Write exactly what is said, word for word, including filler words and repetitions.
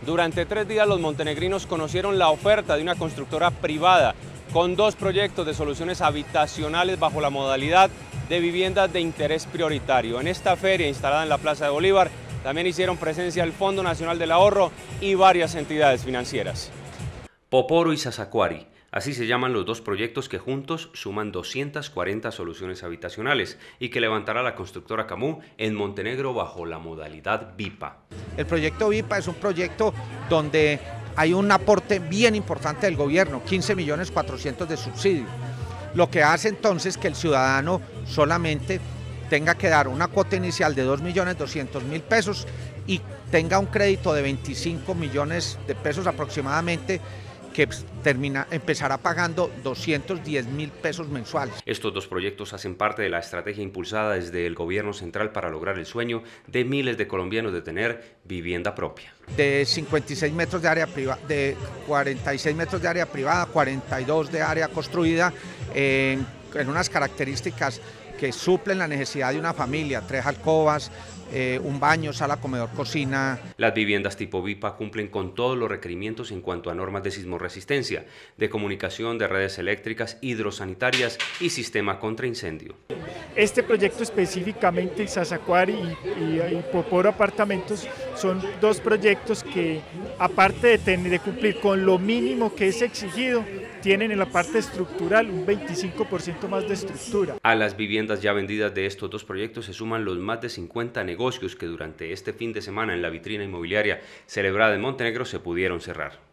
Durante tres días los montenegrinos conocieron la oferta de una constructora privada con dos proyectos de soluciones habitacionales bajo la modalidad de viviendas de interés prioritario. En esta feria instalada en la Plaza de Bolívar también hicieron presencia el Fondo Nacional del Ahorro y varias entidades financieras. Poporo y Sasacuari, así se llaman los dos proyectos que juntos suman doscientas cuarenta soluciones habitacionales y que levantará la constructora Camú en Montenegro bajo la modalidad V I P A. El proyecto V I P A es un proyecto donde hay un aporte bien importante del gobierno, quince millones cuatrocientos de subsidio, lo que hace entonces que el ciudadano solamente tenga que dar una cuota inicial de dos millones doscientos mil pesos y tenga un crédito de veinticinco millones de pesos aproximadamente, que termina, empezará pagando doscientos diez mil pesos mensuales. Estos dos proyectos hacen parte de la estrategia impulsada desde el gobierno central para lograr el sueño de miles de colombianos de tener vivienda propia. De cincuenta y seis metros de área privada, de cuarenta y seis metros de área privada, cuarenta y dos de área construida, eh, en unas características que suplen la necesidad de una familia, tres alcobas, eh, un baño, sala, comedor, cocina. Las viviendas tipo V I P A cumplen con todos los requerimientos en cuanto a normas de sismorresistencia, de comunicación, de redes eléctricas, hidrosanitarias y sistema contra incendio. Este proyecto específicamente, Sasacuari y, y, y Poporo Apartamentos, son dos proyectos que, aparte de, tener, de cumplir con lo mínimo que es exigido, tienen en la parte estructural un veinticinco por ciento más de estructura. A las viviendas ya vendidas de estos dos proyectos se suman los más de cincuenta negocios que durante este fin de semana en la vitrina inmobiliaria celebrada en Montenegro se pudieron cerrar.